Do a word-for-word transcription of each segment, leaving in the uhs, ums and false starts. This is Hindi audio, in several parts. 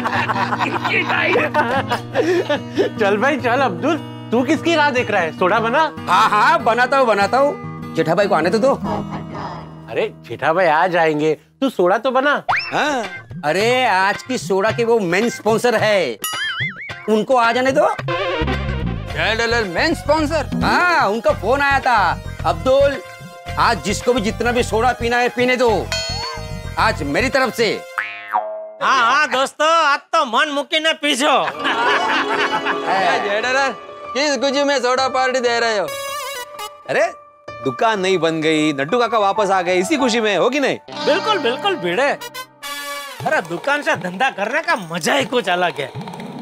चल भाई चल अब्दुल, तू किसकी राह देख रहा है? सोडा बना। हाँ हाँ बनाता हूँ बनाता हूँ। जेठा भाई को आने तो दो। अरे जेठा भाई आ जाएंगे, तू सोडा तो बना। हाँ अरे आज की सोडा के वो मेन स्पॉन्सर है, उनको आ जाने दो। Main sponsor? हाँ उनका फोन आया था। अब्दुल आज जिसको भी जितना भी सोडा पीना है पीने दो, आज मेरी तरफ से। हाँ हाँ दोस्तों, आज तो मन मुक्की ने पीछो। किस खुशी में सोडा पार्टी दे रहे हो? अरे दुकान नहीं बन गई, नड्डू काका वापस आ गए, इसी खुशी में, होगी नहीं? बिल्कुल बिल्कुल भिड़े। अरे दुकान से धंधा करने का मजा ही कुछ अलग है।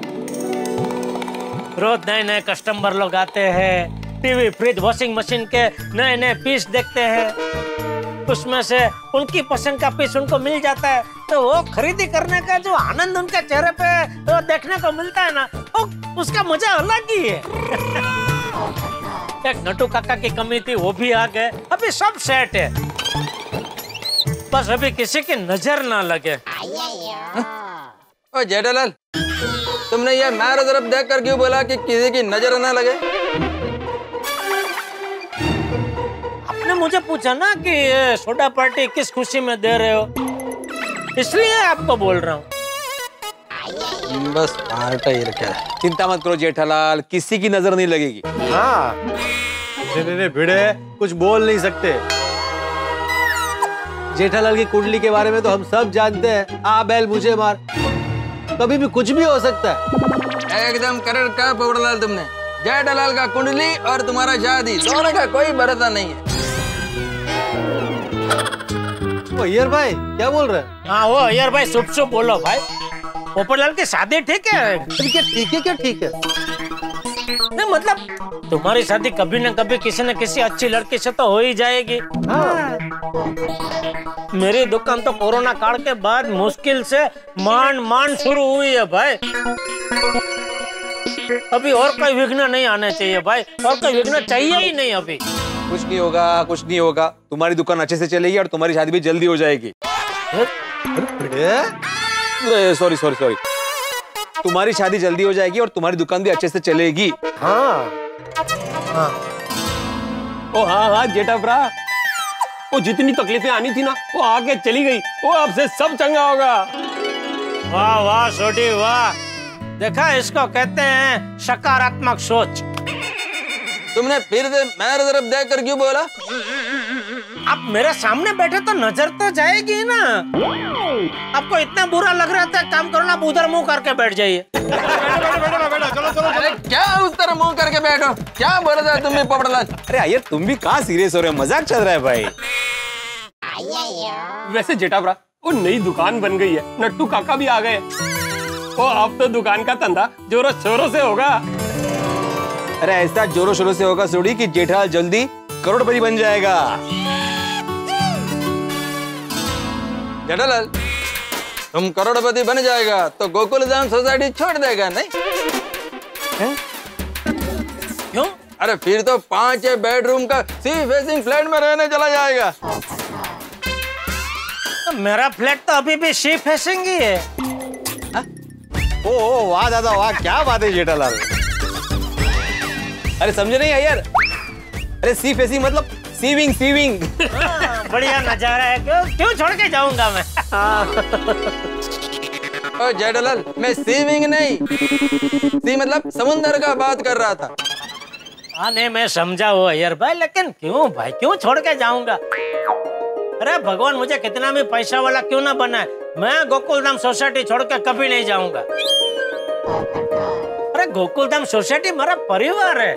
रोज नए नए कस्टमर लोग आते हैं, टीवी फ्रिज वॉशिंग मशीन के नए नए पीस देखते हैं, उसमें से उनकी पसंद का पीस उनको मिल जाता है, तो वो खरीदी करने का जो आनंद उनके चेहरे पे वो देखने को मिलता है ना, वो उसका मजा अलग ही है। एक नट्टू काका की कमी थी, वो भी आ गए, अभी सब सेट है, बस अभी किसी की नजर ना लगे। ओ जेठालाल, तुमने ये मेरे तरफ देख कर क्यों बोला कि किसी की नजर ना लगे? आपने मुझे पूछा ना कि ये सोडा पार्टी किस खुशी में दे रहे हो, इसलिए आपको बोल रहा हूँ। बस पार्टी ही रखा है। चिंता मत करो जेठालाल, किसी की नजर नहीं लगेगी। हाँ ने भिड़े कुछ बोल नहीं सकते। जेठालाल की कुंडली के बारे में तो हम सब जानते हैं। आ बैल मुझे मार, कभी भी कुछ भी हो सकता है। एकदम करेक्ट कहा पोपटलाल तुमने। जेठालाल का कुंडली और तुम्हारा शादी दोनों का कोई भरोसा नहीं है। ओ अय्यर भाई क्या बोल रहे हैं? हाँ वो अय्यर भाई चुप चुप बोलो भाई। पोपटलाल की शादी ठीक है? क्या ठीक है क्या ठीक है? नहीं मतलब तुम्हारी शादी कभी न कभी किसी न किसी अच्छी लड़की से तो हो ही जाएगी। हाँ। मेरी दुकान तो कोरोना काल के बाद मुश्किल से मान मान शुरू हुई है भाई। अभी और कोई विघ्न नहीं आने चाहिए भाई, और कोई विघ्न चाहिए ही नहीं अभी। कुछ नहीं होगा, कुछ नहीं होगा, तुम्हारी दुकान अच्छे से चलेगी और तुम्हारी शादी भी जल्दी हो जाएगी। सॉरी सॉरी सॉरी तुम्हारी शादी जल्दी हो जाएगी और तुम्हारी दुकान भी अच्छे से चलेगी। हाँ हाँ ओ हाँ हाँ जेठा भरा, वो जितनी तकलीफें आनी थी ना वो आगे चली गई, वो आपसे सब चंगा होगा। वाह वाह सोडी वाह, देखा इसको कहते हैं सकारात्मक सोच। तुमने फिर से मेरे तरफ देख कर क्यों बोला? आप मेरे सामने बैठे तो नजर तो जाएगी ना। आपको इतना बुरा लग रहा था, काम करो ना, आप उधर मुंह करके बैठ जाइए। अरे क्या उस तरह मुंह करके बैठो? क्या बोल रहा था तुमने पोपटलाल? अरे यार तुम भी कहाँ सीरियस हो रहे हो, मजाक चल रहा है भाई। वैसे जेठा भरा, वो नई दुकान बन गई है, नट्टू काका भी आ गए। वो अब तो दुकान का धंधा जोरों शोरों से होगा। अरे ऐसा जोरों शोरों से होगा सोडी कि जेठालाल जल्दी करोड़पति बन जाएगा। जेठालाल तुम करोड़पति बन जाएगा तो गोकुल धाम सोसाइटी छोड़ देगा नहीं? क्यों? अरे फिर तो पांच बेडरूम का सी फेसिंग फ्लैट में रहने चला जाएगा। तो मेरा फ्लैट तो अभी भी सी फेसिंग ही है। ओ, ओ वाह दादा वाह, क्या बात है जेठालाल। अरे समझे नहीं यार, अरे सी फेसिंग मतलब सीविंग सीविंग। बढ़िया नजारा है, क्यों क्यों छोड़ के जाऊंगा मैं। ओ जेठालाल मैं सीविंग नहीं, सी मतलब समुंदर का बात कर रहा था। हाँ नहीं मैं समझा वो यार भाई, लेकिन क्यों भाई क्यों छोड़ के जाऊंगा? अरे भगवान मुझे कितना भी पैसा वाला क्यों ना बनाए, मैं गोकुलधाम सोसाइटी छोड़ के कभी नहीं जाऊंगा। अरे गोकुलधाम सोसाइटी मेरा परिवार है,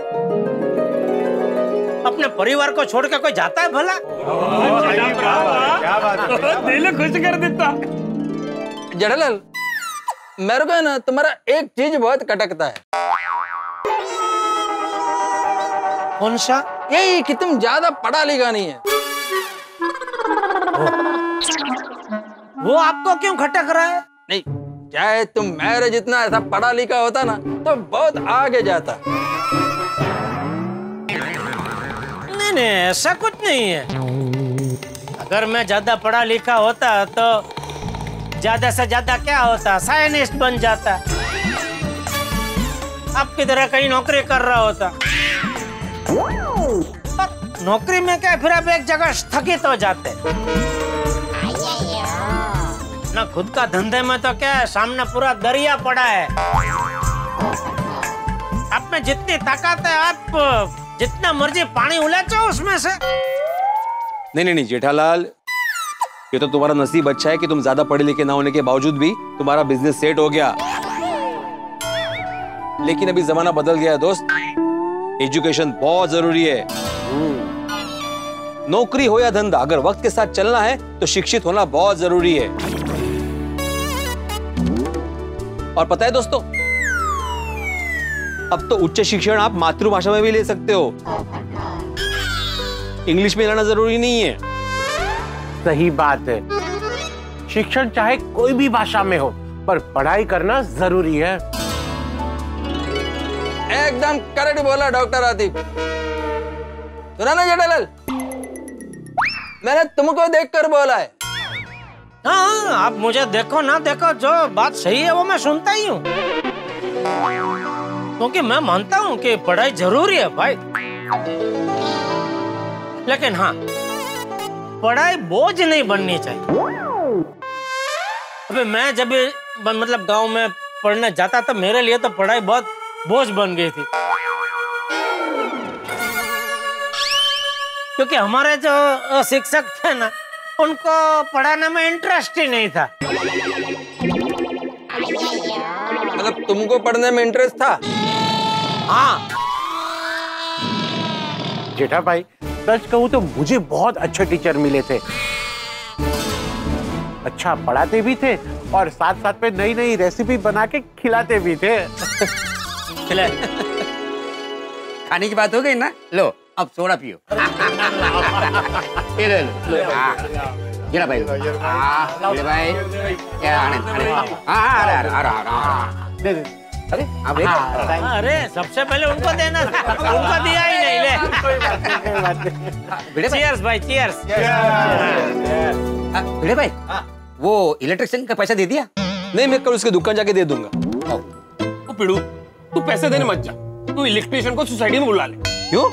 अपने परिवार को छोड़ के कोई जाता है भला? क्या बात है, दिल खुश कर देता। जेठालाल मेरे को ना तुम्हारा एक चीज बहुत खटकता है। कौन सा? यही कि तुम ज्यादा पढ़ा लिखा नहीं है। वो आपको क्यों खटक रहा है? नहीं चाहे तुम मेरे जितना ऐसा पढ़ा लिखा होता ना तो बहुत आगे जाता। नहीं नहीं ऐसा कुछ नहीं है। अगर मैं ज्यादा पढ़ा लिखा होता तो ज्यादा से ज्यादा क्या होता, साइंटिस्ट बन जाता, आपकी तरह कहीं नौकरी कर रहा होता। पर नौकरी में क्या, फिर आप एक जगह स्थगित हो जाते ना। खुद का धंधे में तो क्या है, सामने पूरा दरिया पड़ा है। आप में जितनी ताकत है, आप जितना मर्जी पानी उलाचो उसमें से। नहीं नहीं नहीं जेठालाल, ये तो तुम्हारा नसीब अच्छा है कि तुम ज्यादा पढ़े लिखे ना होने के बावजूद भी तुम्हारा बिजनेस सेट हो गया। लेकिन अभी जमाना बदल गया है दोस्त, एजुकेशन बहुत जरूरी है। नौकरी हो या धंधा, अगर वक्त के साथ चलना है तो शिक्षित होना बहुत जरूरी है। और पता है दोस्तों, अब तो उच्च शिक्षण आप मातृभाषा में भी ले सकते हो, इंग्लिश में लेना जरूरी नहीं है। सही बात है, शिक्षण चाहे कोई भी भाषा में हो, पर पढ़ाई करना जरूरी है। एकदम करेक्ट बोला डॉक्टर आतिफ। सुना ना जेठालाल, मैंने तुमको देखकर बोला है। हाँ, आप मुझे देखो ना देखो, जो बात सही है वो मैं सुनता ही हूँ, क्योंकि मैं मानता हूँ कि पढ़ाई जरूरी है भाई। लेकिन हाँ, पढ़ाई बोझ नहीं बननी चाहिए। अबे मैं जब मतलब गांव में पढ़ने जाता था, मेरे लिए तो पढ़ाई बहुत बोझ बन गई थी, क्योंकि हमारे जो शिक्षक थे ना, उनको पढ़ाने में इंटरेस्ट ही नहीं था। मतलब तुमको पढ़ने में इंटरेस्ट था? हाँ जेठा भाई, सच कहूं तो मुझे बहुत अच्छे टीचर मिले थे, अच्छा पढ़ाते भी थे और साथ साथ में नई नई रेसिपी बना के खिलाते भी थे। खाने की बात हो गई ना, लो अब सोडा पियो। ये ले लो, जेठा भाई, जेठा भाई, क्या आने आने, हाँ आ रहा आ रहा आ रहा। दे दे। अरे अब एक, अरे सबसे पहले उनको देना था, उनको दिया ही नहीं। ले चीयर्स भाई, चीयर्स। जेठा भाई, वो इलेक्ट्रिशियन का पैसा दे दिया? नहीं, मैं कल उसकी दुकान जाके दे दूंगा। ओ पिड़ू, तू पैसे देने मत जा, तू इलेक्ट्रिशियन को सोसाइटी में बुला ले। क्यों?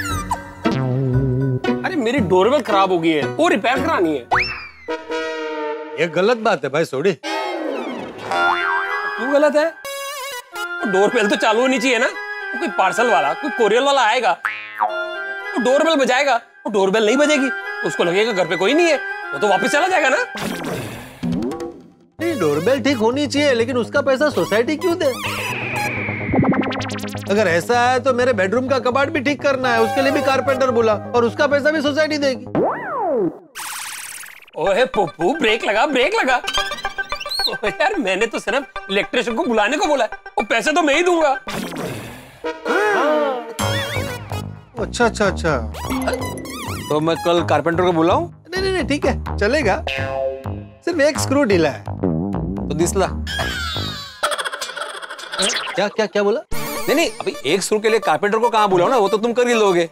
अरे मेरी डोरबेल खराब हो गई है, वो रिपेयर करानी है। ये गलत बात है भाई सोडी। क्यों गलत है? डोरबेल तो चालू होनी चाहिए ना। कोई पार्सल वाला, कोई कोरियर वाला आएगा, वो डोरबेल बजाएगा, वो डोरबेल नहीं बजेगी तो उसको लगेगा घर पे कोई नहीं है, वो तो वापस चला जाएगा ना। नहीं, डोरबेल ठीक होनी चाहिए, लेकिन उसका पैसा सोसाइटी क्यों दे? अगर ऐसा है तो मेरे बेडरूम का कबाड़ भी ठीक करना है, उसके लिए भी कारपेंटर बुला, और उसका पैसा भी सोसाइटी देगी। ओए पप्पू, ब्रेक लगा, ब्रेक लगा। ओए यार, मैंने तो सिर्फ इलेक्ट्रिशियन को बुलाने को बोला है, वो पैसे तो मैं ही दूंगा। अच्छा अच्छा अच्छा, तो मैं कल कारपेंटर को बुलाऊं? नहीं नहीं नहीं, ठीक है, चलेगा, सिर्फ एक स्क्रू ढीला है। तो दिसला। क्या क्या क्या बोला? नहीं नहीं, अभी एक स्क्रू के लिए कारपेंटर को कहाँ बुलाओ ना, वो तो तुम कर ही लोगे।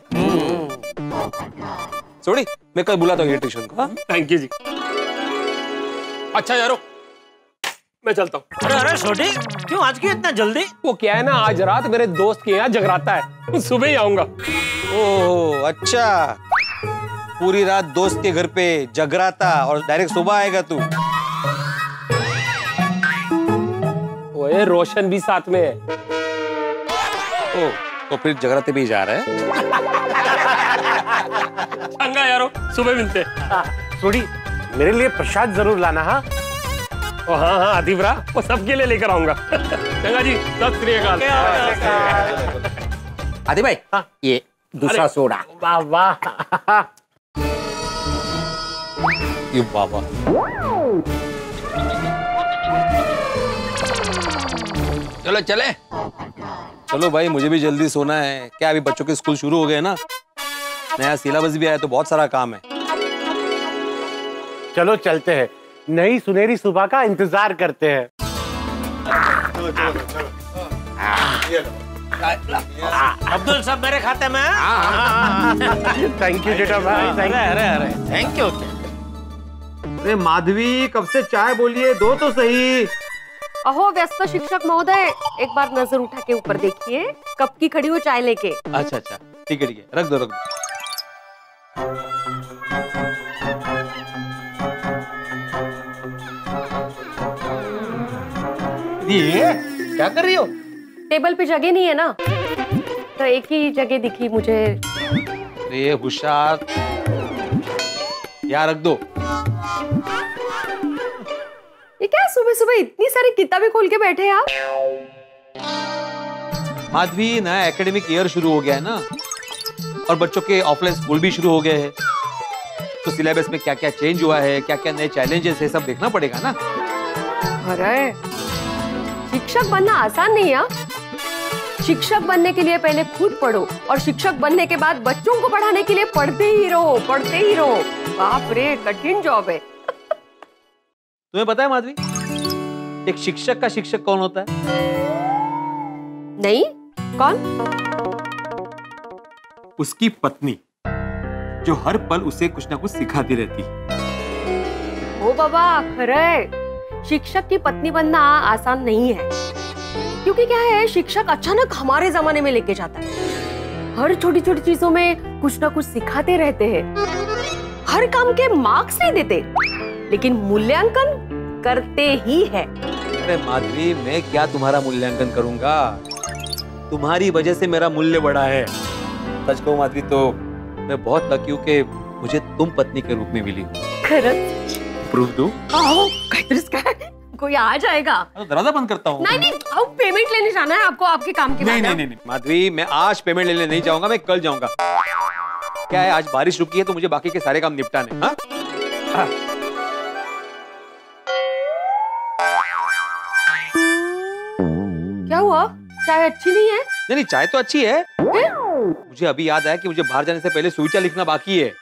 सोडी, मैं कल बुलाता हूँ इलेक्ट्रिशियन को। थैंक यू जी। अच्छा यारो, मैं चलता हूँ। अरे अरे छोटी, क्यों आज क्यों इतना जल्दी? वो क्या है ना, आज रात मेरे दोस्त के यहाँ जगराता है, सुबह ही आऊंगा। ओह अच्छा, पूरी रात दोस्त के घर पे जगराता और डायरेक्ट सुबह आएगा तू? ओए रोशन भी साथ में है। ओह, तो फिर जगराते भी जा रहा है। चंगा यारो, सुबह मिलते। सोडी, मेरे लिए प्रसाद जरूर लाना। हाँ ओ हाँ हाँ आदिवरा, वो सबके लिए लेकर आऊंगा। चंगा जी, सत श्री अकाल। आदि भाई, हाँ? ये दूसरा सोडा। वाह वाह। ये बाबा, चलो चले। चलो भाई, मुझे भी जल्दी सोना है। क्या अभी बच्चों के स्कूल शुरू हो गए ना, नया सिलेबस भी आया, तो बहुत सारा काम है। चलो चलते हैं, नई सुनहरी सुबह का इंतजार करते हैं। अब्दुल सब मेरे खाते में। थैंक यू जेठा भाई, अरे अरे अरे थैंक यू। अरे माधवी, कब से चाय बोलिए, दो तो सही। अहो व्यस्त शिक्षक महोदय, एक बार नजर उठा के ऊपर देखिए, कब की खड़ी हो चाय लेके। अच्छा अच्छा, ठीक है ठीक है, रख दो रख दो। ये क्या कर रही हो? टेबल पे जगह नहीं है ना, तो एक ही जगह दिखी मुझे। अरे होशियार, यहाँ रख दो। ये क्या सुबह सुबह इतनी सारी किताबें खोल के बैठे हैं आप? माधवी, नया एकेडमिक ईयर शुरू हो गया है ना, और बच्चों के ऑफलाइन स्कूल भी शुरू हो गए हैं, तो सिलेबस में क्या क्या चेंज हुआ है, क्या क्या नए चैलेंजेस है, सब देखना पड़ेगा ना। अरे शिक्षक बनना आसान नहीं है। शिक्षक बनने के लिए पहले खुद पढ़ो, और शिक्षक बनने के बाद बच्चों को पढ़ाने के लिए पढ़ते ही रहो, पढ़ते ही रहो। बाप रे, कठिन जॉब है। तुम्हें पता है माधवी, एक शिक्षक का शिक्षक कौन होता है? नहीं, कौन? उसकी पत्नी, जो हर पल उसे कुछ ना कुछ सिखाती रहती। ओ बाबा, खरे शिक्षक की पत्नी बनना आसान नहीं है, क्योंकि क्या है, शिक्षक अचानक हमारे जमाने में लेके जाता है। हर छोटी छोटी चीजों में कुछ ना कुछ सिखाते रहते हैं। हर काम के मार्क्स नहीं देते, लेकिन मूल्यांकन करते ही है। अरे माधवी, मैं क्या तुम्हारा मूल्यांकन करूंगा? तुम्हारी वजह से मेरा मूल्य बढ़ा है। सच कहूं माधवी, तो मैं बहुत लकी हूं कि मुझे तुम पत्नी के रूप में मिली। खरंच? प्रूफ दूं? आओ, कोई आ जाएगा। तो दरवाजा बंद करता हूँ। नहीं नहीं, आओ, पेमेंट लेने जाना है आपको, आपके काम के नहीं बाद। नहीं नहीं माधवी, मैं आज पेमेंट लेने नहीं जाऊंगा, मैं कल जाऊंगा। क्या है, आज बारिश रुकी है तो मुझे बाकी के सारे काम निपटाने। हाँ? हाँ। क्या हुआ? चाय अच्छी नहीं है? नहीं नहीं, चाय तो अच्छी है। है? मुझे अभी याद आया कि मुझे बाहर जाने से पहले सुविचार लिखना बाकी है।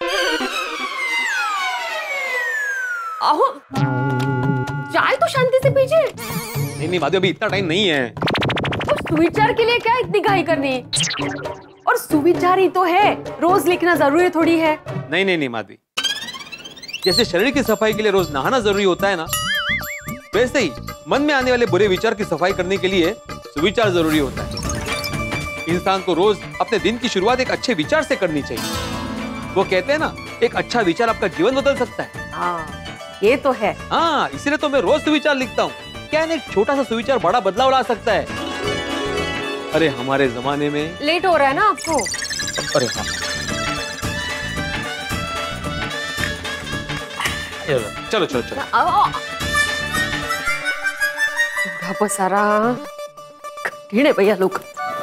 आहो, चाय तो शांति से पीजिए। नहीं नहीं माधवी, अभी इतना टाइम नहीं है। और सुविचार के लिए क्या इतनी घाई करनी? और सुविचार ही तो है, रोज लिखना जरूरी थोड़ी है। नहीं नहीं नहीं माधवी, जैसे शरीर की सफाई के लिए रोज नहाना जरूरी होता है ना, वैसे ही मन में आने वाले बुरे विचार की सफाई करने के लिए सुविचार जरूरी होता है। इंसान को रोज अपने दिन की शुरुआत एक अच्छे विचार से करनी चाहिए। वो कहते हैं ना, एक अच्छा विचार आपका जीवन बदल सकता है। हाँ, ये तो है। हाँ, इसलिए तो मैं रोज सुविचार लिखता हूँ। क्या है ना, एक छोटा सा सुविचार बड़ा बदलाव ला सकता है। अरे हमारे जमाने में लेट हो रहा है ना आपको? अरे हाँ, चलो चलो चलो। आओ, पसारा कठिन है भैया लोग।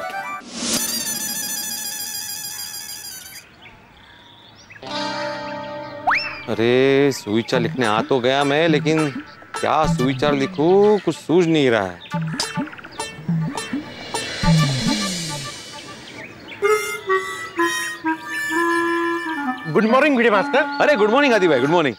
अरे सुविचार लिखने आ तो गया मैं, लेकिन क्या सुविचार लिखूं, कुछ सूझ नहीं रहा है। Good morning video master. अरे गुड मॉर्निंग आदि भाई, गुड मॉर्निंग।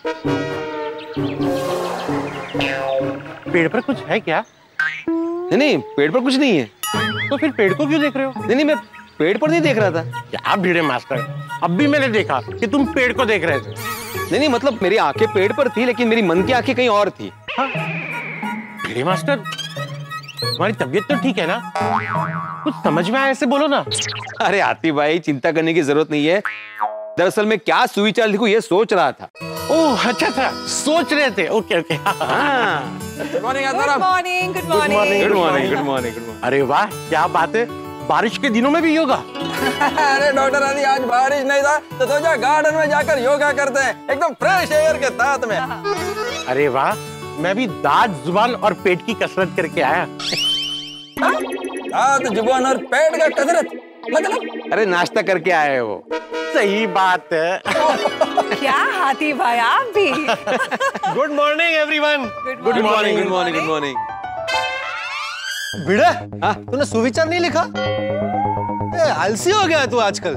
पेड़ पर कुछ है क्या? नहीं नहीं, पेड़ पर कुछ नहीं है। तो फिर पेड़ को क्यों देख रहे हो? नहीं नहीं, मैं पेड़ पर नहीं देख रहा था। क्या वीडियो मास्टर, अब भी मैंने देखा कि तुम पेड़ को देख रहे थे। नहीं नहीं, मतलब मेरी आंखें पेड़ पर थी, लेकिन मेरी मन की आंखें कहीं और थी। हाँ? वीडियो मास्टर, तुम्हारी तबीयत तो ठीक है ना? कुछ समझ में आया ऐसे बोलो ना। अरे आती भाई, चिंता करने की जरूरत नहीं है। दरअसल मैं क्या सुविचार लिखूं ये सोच रहा था। ओह अच्छा अच्छा, सोच रहे थे। Okay okay. हाँ। Good morning good morning good good morning morning good morning good morning good morning. अरे वाह, क्या बात है, बारिश के दिनों में भी योगा? अरे डॉक्टर आदि, आज बारिश नहीं था तो सोचा गार्डन में जाकर योगा करते हैं, एकदम फ्रेश एयर के साथ में। अरे वाह, मैं भी दांत, जुबान और पेट की कसरत करके आया। दांत, जुबान और पेट का कसरत मतलब? अरे नाश्ता करके आए हो। सही बात है। क्या हाथी भाई, आप भी। Good morning everyone. Good morning good morning good morning. Bhide, हाँ, तूने सुविचार नहीं लिखा? ए, आलसी हो गया तू आजकल।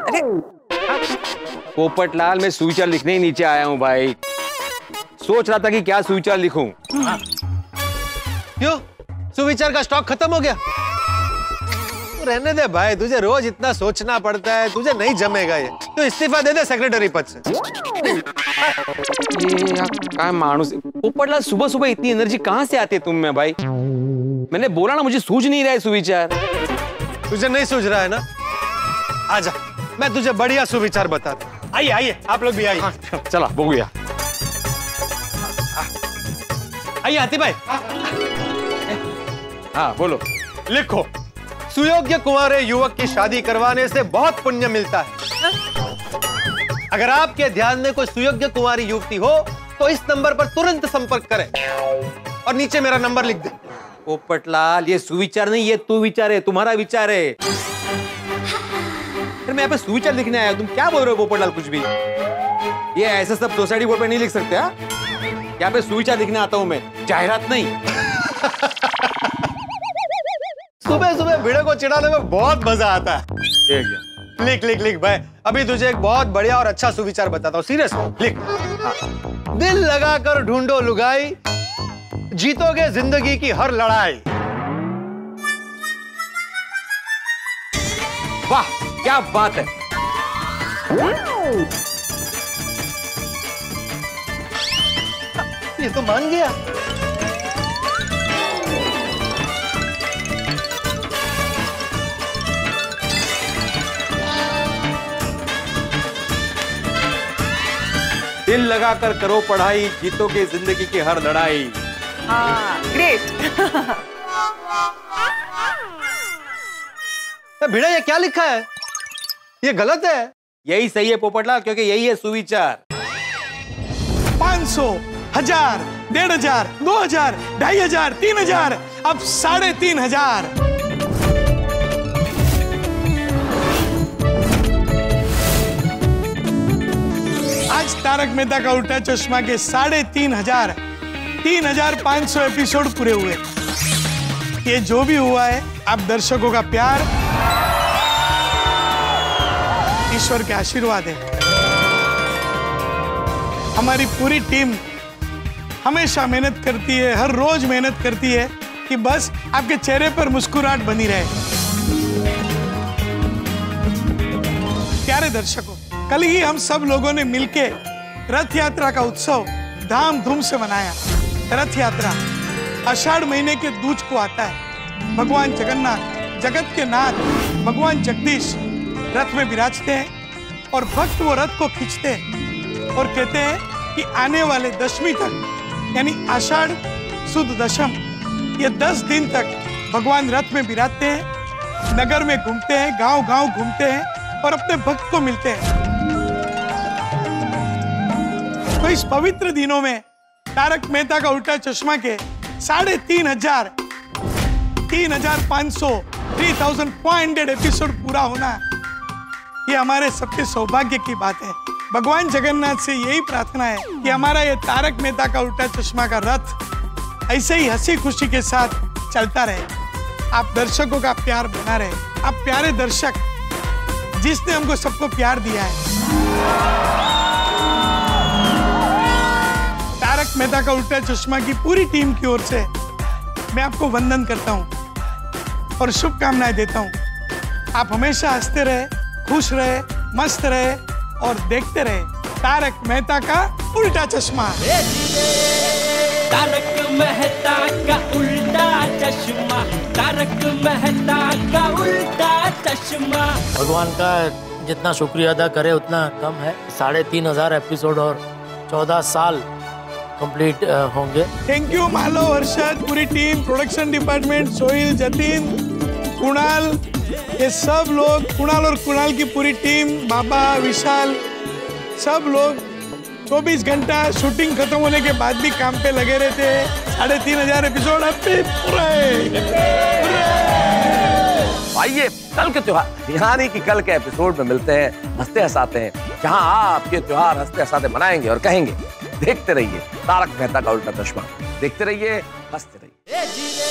पोपटलाल, मैं सुविचार लिखने ही नीचे आया हूँ भाई। सोच रहा था कि क्या सुविचार लिखूं। क्यों, सुविचार का स्टॉक खत्म हो गया? रहने दे भाई, तुझे रोज इतना सोचना पड़ता है, तुझे नहीं जमेगा ये। तो इस्तीफा दे दे सेक्रेटरी पद से। ये यार क्या मानुस पोपटलाल, सुबह सुबह इतनी एनर्जी कहाँ से आती है तुम में भाई? मैंने बोला ना मुझे सूझ नहीं रहा है सुविचार। तुझे नहीं सूझ रहा है ना? आजा, मैं तुझे बढ़िया सुविचार बताता हूँ। आइए आइए, आप लोग भी आइए। चला बगुया। आइए हाथी भाई। हाँ बोलो। लिखो, सुयोग्य कुंवारे युवक की शादी करवाने से बहुत पुण्य मिलता है। अगर आपके ध्यान में कोई सुयोग्य कुंवारी युवती हो तो इस नंबर पर तुरंत संपर्क करें और नीचे मेरा नंबर लिख दें। पोपटलाल, ये सुविचार नहीं, ये तू विचार है, तुम्हारा विचार है। फिर मैं यहाँ पे सुविचार लिखने आया, तुम क्या बोल रहे हो पोपटलाल? कुछ भी ये ऐसे सब सोसाइटी बोर्ड पे नहीं लिख सकते। हाँ, यहाँ पे सुविचार लिखने आता हूँ मैं, जाहिरात नहीं। सुबह सुबह भिड़े को चिढ़ाने में बहुत मजा आता है। लिख लिख लिख भाई, अभी तुझे एक बहुत बढ़िया और अच्छा सुविचार बताता हूँ, सीरियस लिख। हाँ। दिल लगाकर ढूंढो लुगाई, जीतोगे जिंदगी की हर लड़ाई। वाह क्या बात है। ये तो मान गया। दिल लगाकर करो पढ़ाई, जीतोगे जिंदगी की हर लड़ाई। हाँ, ग्रेट। भिड़ा ये क्या लिखा है? ये गलत है। यही सही है पोपटलाल, क्योंकि यही है सुविचार। पाँच सौ, हजार, डेढ़ हजार, दो हजार, ढाई हजार, तीन हजार, अब साढ़े तीन हजार। आज तारक मेहता का उल्टा चश्मा के साढ़े तीन हजार तीन हजार पांच सौ एपिसोड पूरे हुए। ये जो भी हुआ है, आप दर्शकों का प्यार, ईश्वर के आशीर्वाद है। हमारी पूरी टीम हमेशा मेहनत करती है, हर रोज मेहनत करती है कि बस आपके चेहरे पर मुस्कुराहट बनी रहे। प्यारे दर्शकों, कल ही हम सब लोगों ने मिलके रथ यात्रा का उत्सव धामधूम से मनाया। रथ यात्रा आषाढ़ महीने के दूज को आता है। भगवान जगन्नाथ, जगत के नाथ भगवान जगदीश रथ में विराजते हैं और भक्त वो रथ को खींचते हैं और कहते हैं कि आने वाले दशमी तक, यानी आषाढ़ सुद दशम, ये दस दिन तक भगवान रथ में विराजते हैं, नगर में घूमते हैं, गांव गांव घूमते हैं और अपने भक्त को मिलते हैं। तो इस पवित्र दिनों में तारक मेहता का उल्टा चश्मा के साढ़े तीन हजार तीन हजार पांच सौ three thousand five hundred episode पूरा होना, ये हमारे सबके सौभाग्य की बात है। भगवान जगन्नाथ से यही प्रार्थना है कि हमारा ये तारक मेहता का उल्टा चश्मा का रथ ऐसे ही हंसी खुशी के साथ चलता रहे। आप दर्शकों का प्यार बना रहे। आप प्यारे दर्शक, जिसने हमको सबको प्यार दिया है। तारक मेहता का उल्टा चश्मा की पूरी टीम की ओर से मैं आपको वंदन करता हूं और शुभकामनाएं देता हूं। आप हमेशा हंसते रहे, खुश रहे, मस्त रहे और देखते रहे तारक मेहता का उल्टा चश्मा। तारक मेहता का उल्टा चश्मा, तारक मेहता का उल्टा चश्मा। भगवान का जितना शुक्रिया अदा करे उतना कम है। साढ़े तीन हजार एपिसोड और चौदह साल कंप्लीट होंगे। थैंक यू मालो, हर्षद, पूरी team, production department, Sohil, Jatin, Kunal, ये सब लोग, कुणाल और कुणाल की पूरी टीम, बाबा, विशाल, सब लोग चौबीस घंटा शूटिंग खत्म होने के बाद भी काम पे लगे रहते हैं। साढ़े तीन हजार एपिसोड अब भी पूरे। आइए कल के त्योहार यानी कि कल के एपिसोड में मिलते हैं, हंसते हंसाते हैं, जहां आपके त्योहार हंसते हंसाते मनाएंगे और कहेंगे देखते रहिए तारक मेहता का उल्टा चश्मा, देखते रहिए, हंसते रहिए।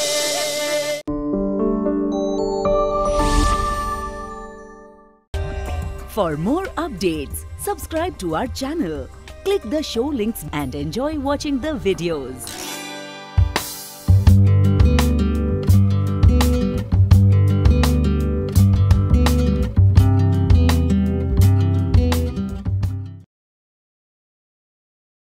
For more updates, subscribe to our channel, click the show links and enjoy watching the videos.